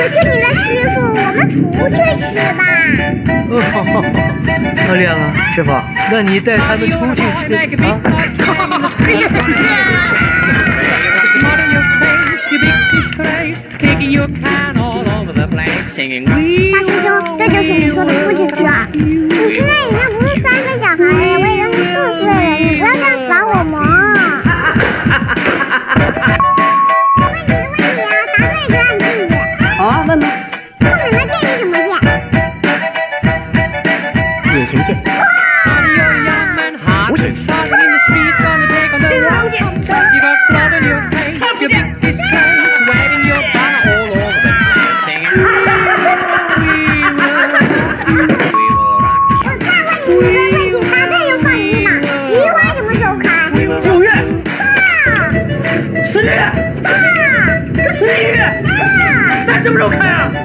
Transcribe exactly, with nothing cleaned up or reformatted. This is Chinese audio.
求求你了，师傅，我们出去吃吧。 哦，好好好，漂亮啊，师傅，那你带他们出去吃啊。 大师兄，这就是你说的出去吃啊？你现在已经不是三岁小孩了，我已经是四岁了，你不要这样耍我嘛！问你个问题啊，答对就让你进去。 好，问吧。 后面的剑是什么剑？ 隐形剑。无形。青龙剑。看不见。 十月，十一月，那什么时候开啊？